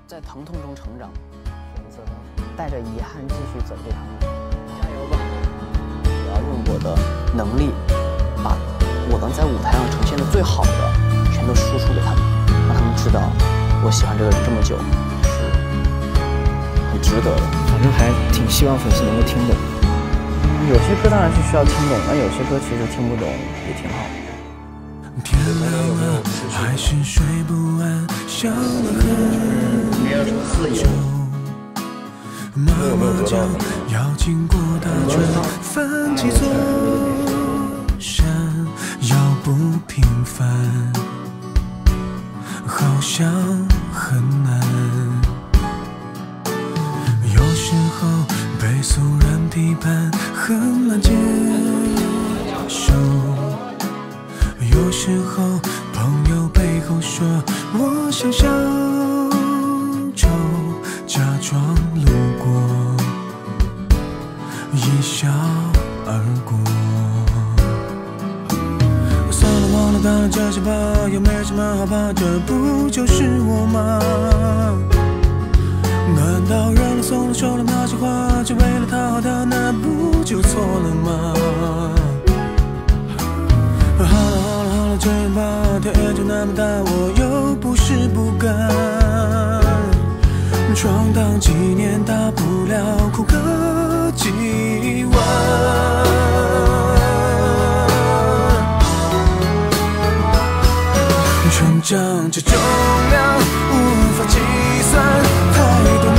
在疼痛中成长，选择带着遗憾继续走这条路。加油吧！我要用我的能力，把我能在舞台上呈现的最好的，全都输出给他们，让他们知道我喜欢这个人这么久是很值得的。 反正还挺希望粉丝能够听懂。 有些歌当然是需要听懂，那有些歌其实听不懂也挺好。 天亮了，还是睡不安，想了很久。妈妈讲要经过大川，翻几座山，要不平凡，好像很难。有时候被俗人批判，很难接受。有时候朋友背后说我像小丑，假装路过，一笑而过。算了忘了当了这些吧，又没什么好怕，这不就是我吗？难道让了松了说了那些话，只为了讨好他，那不就错了吗？好了，这样吧，天也就那么大，我又不是不敢。闯荡几年，大不了哭个几晚。成长这重量无法计算，太多。